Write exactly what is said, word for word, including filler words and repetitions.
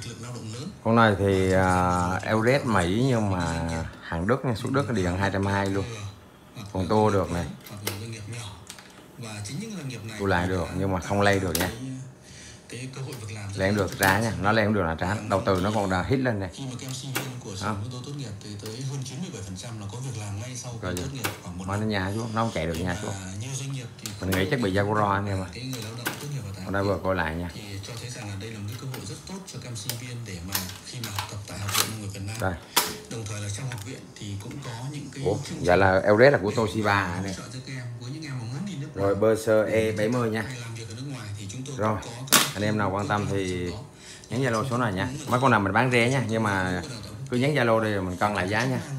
lượng lao động lớn. Con này thì uh, Everest Mỹ nhưng mà hàng Đức nha, xuất Đức điện hai trăm hai mươi luôn. Còn tua được này. Hoặc là doanh nghiệp nhỏ. Và chính những doanh nghiệp này tua lại được nhưng mà không lay được nha. Cái cơ hội việc làm lên được trá nha, nó lên được là trá, đầu tư nó còn đã hít lên này. Khi mà các em sinh viên của trường ô tô tốt nghiệp thì tới hơn chín mươi bảy phần trăm là có việc làm ngay sau khi tốt nghiệp khoảng một năm. Nó nhà xuống, nó không chạy được nhà xuống. Nhiều doanh nghiệp thì mình nghĩ chắc bị Jaguar anh em ạ. Cái người lao động tốt nghiệp vào ở đây vừa coi lại nha. Thì cho thấy rằng là đây là một cái cơ hội rất tốt cho các em sinh viên để mà khi mà học tập tại Học viện Nông nghiệp Việt Nam. Đây. Đồng thời là trong học viện thì cũng có những cái Ủa, dạ là Everest là của Toshiba này. Rồi Berser E bảy mươi nha. Rồi, anh em nào quan tâm thì nhắn Zalo số này nha. Mấy con nào mình bán rẻ nha, nhưng mà cứ nhắn Zalo đi rồi mình cân lại giá nha.